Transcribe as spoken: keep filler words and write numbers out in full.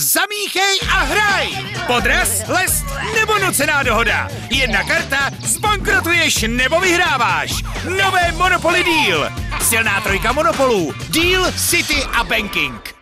zamíchej a hraj! Podraz, lest nebo nucená dohoda. Jedna karta, zbankrotuješ nebo vyhráváš. Nové Monopoly Deal. Silná trojka monopolů. Deal, City a Banking.